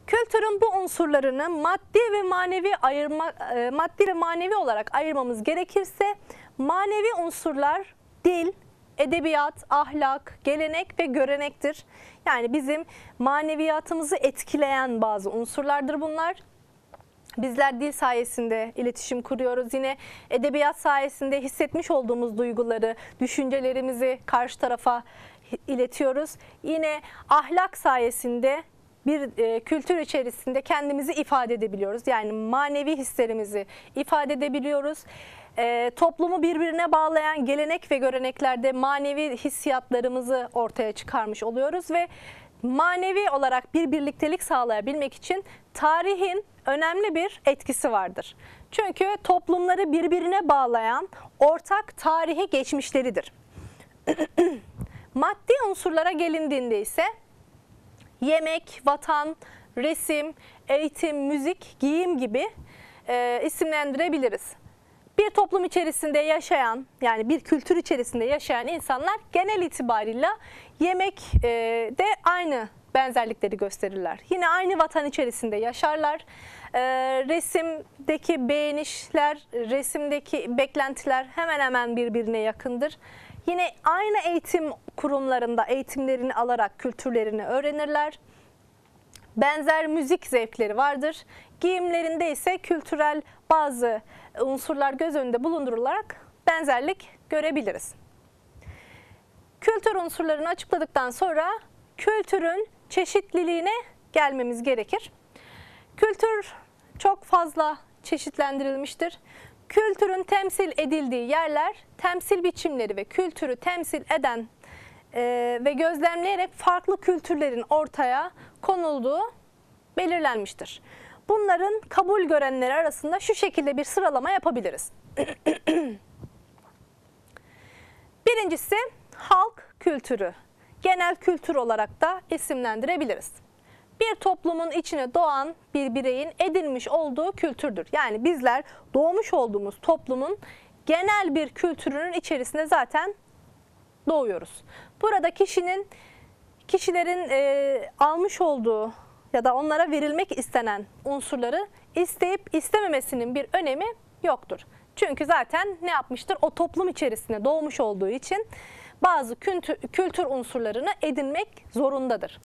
Kültürün bu unsurlarını maddi ve manevi olarak ayırmamız gerekirse manevi unsurlar dil, edebiyat, ahlak, gelenek ve görenektir. Yani bizim maneviyatımızı etkileyen bazı unsurlardır bunlar. Bizler dil sayesinde iletişim kuruyoruz. Yine edebiyat sayesinde hissetmiş olduğumuz duyguları, düşüncelerimizi karşı tarafa iletiyoruz. Yine ahlak sayesinde bir kültür içerisinde kendimizi ifade edebiliyoruz. Yani manevi hislerimizi ifade edebiliyoruz. Toplumu birbirine bağlayan gelenek ve göreneklerde manevi hissiyatlarımızı ortaya çıkarmış oluyoruz ve manevi olarak bir birliktelik sağlayabilmek için tarihin önemli bir etkisi vardır. Çünkü toplumları birbirine bağlayan ortak tarihi geçmişleridir. Maddi unsurlara gelindiğinde ise yemek, vatan, resim, eğitim, müzik, giyim gibi isimlendirebiliriz. Bir toplum içerisinde yaşayan, yani bir kültür içerisinde yaşayan insanlar genel itibarıyla yemek de aynı benzerlikleri gösterirler. Yine aynı vatan içerisinde yaşarlar. Resimdeki beğenişler, resimdeki beklentiler hemen hemen birbirine yakındır. Yine aynı eğitim kurumlarında eğitimlerini alarak kültürlerini öğrenirler. Benzer müzik zevkleri vardır. Giyimlerinde ise kültürel bazı unsurlar göz önünde bulundurularak benzerlik görebiliriz. Kültür unsurlarını açıkladıktan sonra kültürün çeşitliliğine gelmemiz gerekir. Kültür çok fazla çeşitlendirilmiştir. Kültürün temsil edildiği yerler, temsil biçimleri ve kültürü temsil eden ve gözlemleyerek farklı kültürlerin ortaya konulduğu belirlenmiştir. Bunların kabul görenleri arasında şu şekilde bir sıralama yapabiliriz. Birincisi halk kültürü. Genel kültür olarak da isimlendirebiliriz. Bir toplumun içine doğan bir bireyin edinmiş olduğu kültürdür. Yani bizler doğmuş olduğumuz toplumun genel bir kültürünün içerisinde zaten doğuyoruz. Burada kişilerin almış olduğu ya da onlara verilmek istenen unsurları isteyip istememesinin bir önemi yoktur. Çünkü zaten ne yapmıştır? O toplum içerisinde doğmuş olduğu için bazı kültür unsurlarını edinmek zorundadır.